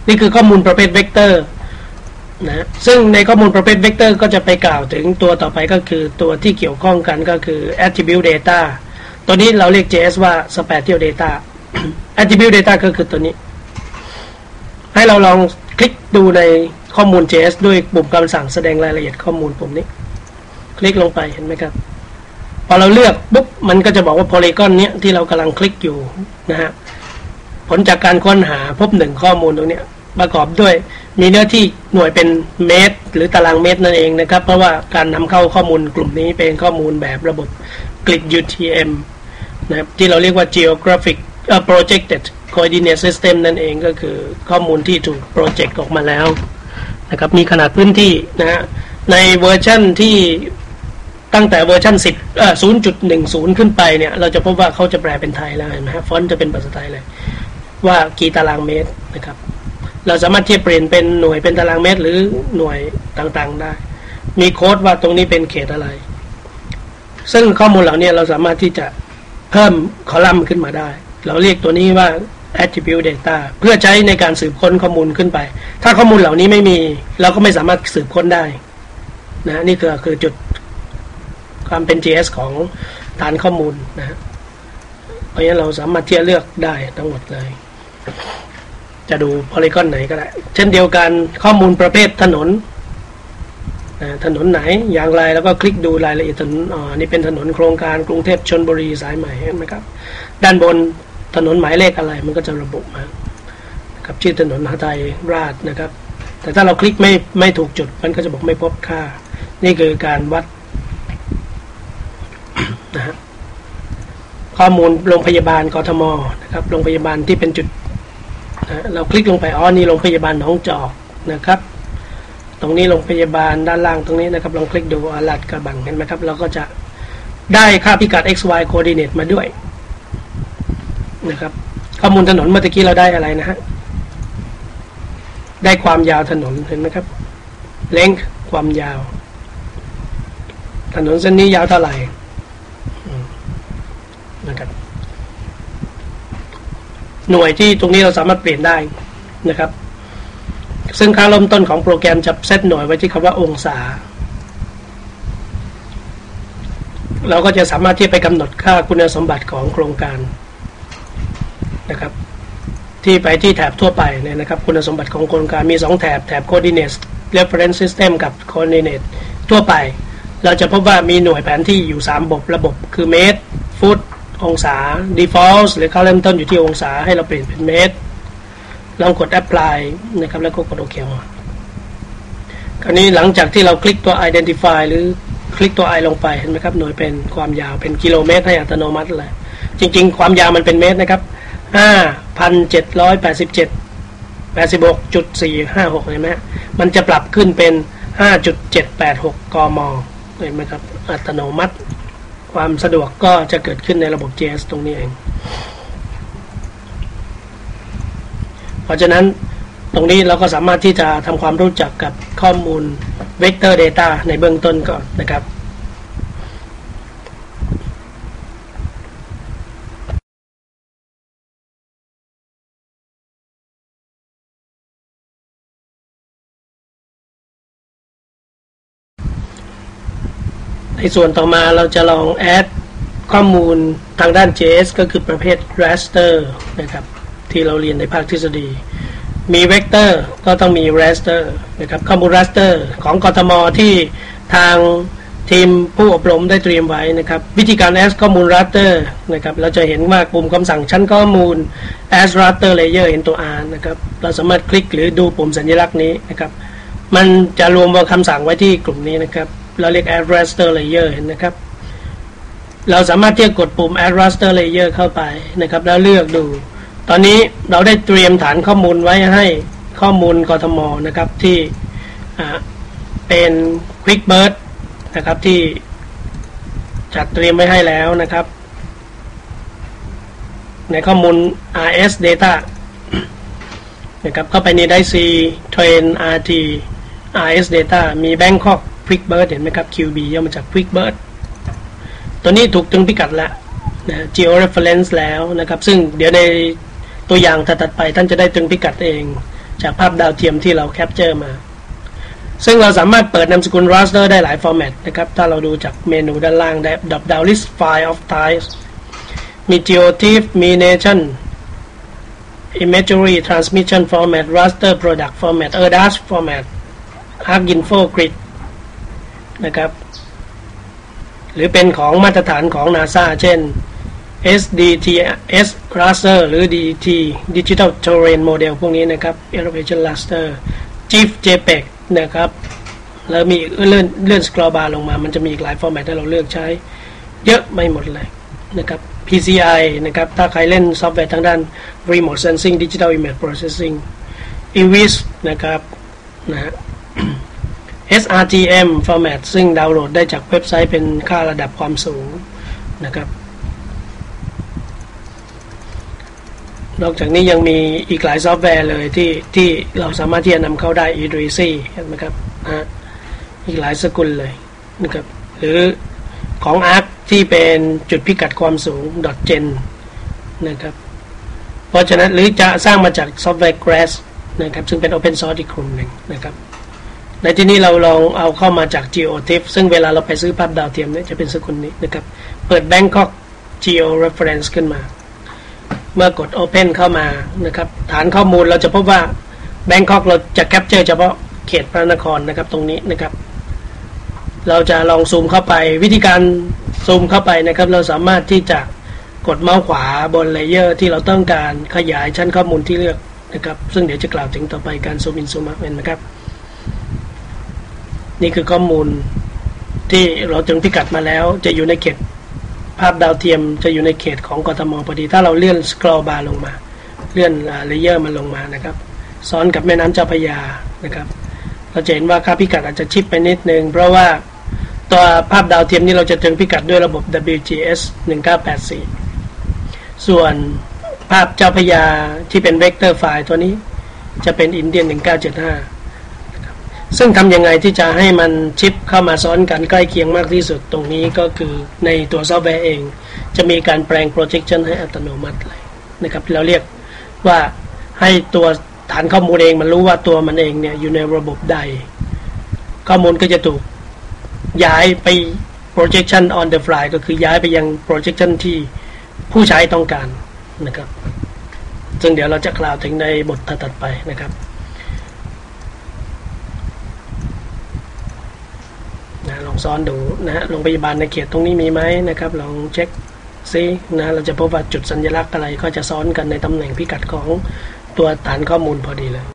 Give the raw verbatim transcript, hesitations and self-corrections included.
นี่คือข้อมูลประเภทเวกเตอร์นะซึ่งในข้อมูลประเภทเวกเตอร์ก็จะไปกล่าวถึงตัวต่อไปก็คือตัวที่เกี่ยวข้องกันก็คือ attribute data ตัวนี้เราเรียก เจ เอส ว่า spatial data attribute data ก็คือตัวนี้ให้เราลองคลิกดูในข้อมูล เจ เอส ด้วยปุ่มคำสั่งแสดงรายละเอียดข้อมูลปุ่มนี้คลิกลงไปเห็นไหมครับพอเราเลือกปุ๊บมันก็จะบอกว่าโพลีกอนเนี้ยที่เรากำลังคลิกอยู่นะฮะผลจากการค้นหาพบหนึ่งข้อมูลตรงนี้ประกอบด้วยมีเนื้อที่หน่วยเป็นเมตรหรือตารางเมตรนั่นเองนะครับเพราะว่าการนำเข้าข้อมูลกลุ่มนี้เป็นข้อมูลแบบระบบ Grid ยู ที เอ็ม นะครับที่เราเรียกว่า Geographic uh, Projected Coordinate System นั่นเองก็คือข้อมูลที่ถูกโปรเจกต์ออกมาแล้วนะครับมีขนาดพื้นที่นะฮะในเวอร์ชันที่ตั้งแต่เวอร์ชันสิบเอ่อ ศูนย์จุดหนึ่งศูนย์ ขึ้นไปเนี่ยเราจะพบว่าเขาจะแปลเป็นไทยแล้วเห็นไหมฮะฟอนต์จะเป็นภาษาไทยเลยว่ากี่ตารางเมตรนะครับเราสามารถที่จะเปลี่ยนเป็นหน่วยเป็นตารางเมตรหรือหน่วยต่างๆได้มีโค้ดว่าตรงนี้เป็นเขตอะไรซึ่งข้อมูลเหล่านี้เราสามารถที่จะเพิ่มคอลัมน์ขึ้นมาได้เราเรียกตัวนี้ว่า attribute data เพื่อใช้ในการสืบค้นข้อมูลขึ้นไปถ้าข้อมูลเหล่านี้ไม่มีเราก็ไม่สามารถสืบค้นได้นะนี่คือคือจุดความเป็น จี เอส ของฐานข้อมูลนะเพราะฉะนั้นเราสามารถที่จะเลือกได้ทั้งหมดเลยจะดูโพลีกอนไหนก็ได้เช่นเดียวกันข้อมูลประเภทถนนถนนไหนอย่างไรแล้วก็คลิกดูรายละเอียดถนนอ๋อนี่เป็นถนนโครงการกรุงเทพชลบุรีสายใหม่เห็นไหมครับด้านบนถนนหมายเลขอะไรมันก็จะระบุมาครับชื่อถนนหทัยราชนะครับแต่ถ้าเราคลิกไม่ไม่ถูกจุดมันก็จะบอกไม่พบค่านี่คือการวัดนะฮะข้อมูลโรงพยาบาลกทมนะครับโรงพยาบาลที่เป็นจุดนะเราคลิกลงไปอ๋อนี่โรงพยาบาลหนองจอกนะครับตรงนี้โรงพยาบาลด้านล่างตรงนี้นะครับลองคลิกดูอาลัดกระบังเห็นไหมครับเราก็จะได้ค่าพิกัด x y coordinate มาด้วยนะครับข้อมูลถนนเมื่อกี้เราได้อะไรนะฮะได้ความยาวถนนเห็นไหมครับ length ความยาวถนนเส้นนี้ยาวเท่าไหร่นะครับหน่วยที่ตรงนี้เราสามารถเปลี่ยนได้นะครับซึ่งค่าเริ่มต้นของโปรแกรมจะเซตหน่วยไว้ที่คำว่าองศาเราก็จะสามารถที่ไปกำหนดค่าคุณสมบัติของโครงการนะครับที่ไปที่แถบทั่วไปเนี่ยนะครับคุณสมบัติของโครงการมีสองแถบแถบ Coordinate Reference System กับ Coordinate ทั่วไปเราจะพบว่ามีหน่วยแผนที่อยู่สามระบบระบบคือเมตรฟุตองศา default หรือค่าเริ่มต้นอยู่ที่องศาให้เราเปลี่ยนเป็นเมตรลองกด apply นะครับแล้วก็กดโอเคคราวนี้หลังจากที่เราคลิกตัว identify หรือคลิกตัว i ลงไปเห็นไหมครับหน่วยเป็นความยาวเป็นกิโลเมตรให้อัตโนมัติเลยจริงๆความยาวมันเป็นเมตรนะครับ ห้าพันเจ็ดร้อยแปดสิบเจ็ด แปดสิบหกจุดสี่ห้าหก เห็นไหมมันจะปรับขึ้นเป็น ห้าจุดเจ็ดแปดหก กม.เห็นไหมครับอัตโนมัติความสะดวกก็จะเกิดขึ้นในระบบ เจ เอส ตรงนี้เองเพราะฉะนั้นตรงนี้เราก็สามารถที่จะทำความรู้จักกับข้อมูล Vector Data ในเบื้องต้นก่อนนะครับในส่วนต่อมาเราจะลองแอดข้อมูลทางด้าน เจ เอส ก็คือประเภท raster นะครับที่เราเรียนในภาคทฤษฎีมี vector ก็ต้องมี raster นะครับข้อมูล raster ของกทมที่ทางทีมผู้อบรมได้เตรียมไว้นะครับวิธีการ add ข้อมูล raster นะครับเราจะเห็นว่าปุ่มคำสั่งชั้นข้อมูล add raster layer เห็นตัว R นะครับเราสามารถคลิกหรือดูปุ่มสัญลักษณ์นี้นะครับมันจะรวมเอาคำสั่งไว้ที่กลุ่มนี้นะครับเราเรียก add raster layer เห็นนะครับเราสามารถที่จะกดปุ่ม add raster layer เข้าไปนะครับแล้วเลือกดูตอนนี้เราได้เตรียมฐานข้อมูลไว้ให้ข้อมูลกทมนะครับที่เป็น QuickBird นะครับที่จัดเตรียมไว้ให้แล้วนะครับในข้อมูล อาร์ เอส Data นะครับเข้าไปในได้ C Train อาร์ ที อาร์ เอส Data มี Bangkok QuickBird เห็นไหมครับ คิว บี ย่อมาจาก QuickBird ตัวนี้ถูกตึงพิกัดแล้วนะ Georeference แล้วนะครับซึ่งเดี๋ยวในตัวอย่างถัดไปท่านจะได้ตึงพิกัดเองจากภาพดาวเทียมที่เราแคปเจอร์มาซึ่งเราสามารถเปิดนามสกุล raster ได้หลายฟอร์แมตนะครับถ้าเราดูจากเมนูด้านล่างได้ drop down list file of types มี geotiff มี nation imagery transmission format raster product format erdas format arcinfo grid นะครับหรือเป็นของมาตรฐานของ NASA เช่น เอส ดี ที เอส raster หรือ ดี อี ที digital terrain model พวกนี้นะครับ elevation raster GIF JPEG นะครับแล้วมีเลื่อนเลื่อนสครอลบาร์ลงมามันจะมีอีกหลายฟอร์แมตให้เราเลือกใช้เยอะไม่หมดเลยนะครับ พี ซี ไอ นะครับถ้าใครเล่นซอฟต์แวร์ทางด้าน remote sensing digital image processing อี วี เอส นะครับนะฮะ เอส อาร์ ที เอ็ม format ซึ่งดาวน์โหลดได้จากเว็บไซต์เป็นค่าระดับความสูงนะครับนอกจากนี้ยังมีอีกหลายซอฟต์แวร์เลยที่ที่เราสามารถที่จะนำเข้าได้ อี ดี ซี เห็นไหมครับนะอีกหลายสกุลเลยนะครับหรือของ Arc ที่เป็นจุดพิกัดความสูง .gen นะครับเพราะฉะนั้นหรือจะสร้างมาจากซอฟต์แวร์ Grass นะครับซึ่งเป็น Open Source อีกกลุ่มหนึ่งนะครับในที่นี้เราลองเอาเข้ามาจาก geotiff ซึ่งเวลาเราไปซื้อภาพดาวเทียมเนี่ยจะเป็นสกุลนี้นะครับเปิด Bangkok Geo Reference ขึ้นมาเมื่อกด Open เข้ามานะครับฐานข้อมูลเราจะพบว่า Bangkok เราจะแคปเจอร์เฉพาะเขตพระนครนะครับตรงนี้นะครับเราจะลองซูมเข้าไปวิธีการซูมเข้าไปนะครับเราสามารถที่จะกดเมาส์ขวาบนเลเยอร์ที่เราต้องการขยายชั้นข้อมูลที่เลือกนะครับซึ่งเดี๋ยวจะกล่าวถึงต่อไปการซูมอินซูมเอาท์นะครับนี่คือข้อมูลที่เราถึงพิกัดมาแล้วจะอยู่ในเขตภาพดาวเทียมจะอยู่ในเขตของกทมพอดีถ้าเราเลื่อนสครอลบาร์ลงมาเลื่อนเลเยอร์มันลงมานะครับซ้อนกับแม่น้ำเจ้าพระยานะครับเราจะเห็นว่าค่าพิกัดอาจจะชิปไปนิดนึงเพราะว่าตัวภาพดาวเทียมนี้เราจะถึงพิกัดด้วยระบบ ดับเบิลยู จี เอส หนึ่งเก้าแปดสี่ส่วนภาพเจ้าพระยาที่เป็นเวกเตอร์ไฟล์ตัวนี้จะเป็นอินเดียนหนึ่งเก้าเจ็ดห้าซึ่งทำยังไงที่จะให้มันชิปเข้ามาซ้อนกันใกล้เคียงมากที่สุดตรงนี้ก็คือในตัวซอฟต์แวร์เองจะมีการแปลง projection ให้อัตโนมัติเลยนะครับเราเรียกว่าให้ตัวฐานข้อมูลเองมันรู้ว่าตัวมันเองเนี่ยอยู่ในระบบใดข้อมูลก็จะถูกย้ายไป projection on the fly ก็คือย้ายไปยัง projection ที่ผู้ใช้ต้องการนะครับซึ่งเดี๋ยวเราจะกล่าวถึงในบทถัดไปนะครับนะลองซ้อนดูนะฮะโรงพยาบาลในเขตตรงนี้มีไหมนะครับลองเช็คซินะเราจะพบว่าจุดสัญลักษณ์อะไรก็จะซ้อนกันในตำแหน่งพิกัดของตัวฐานข้อมูลพอดีเลย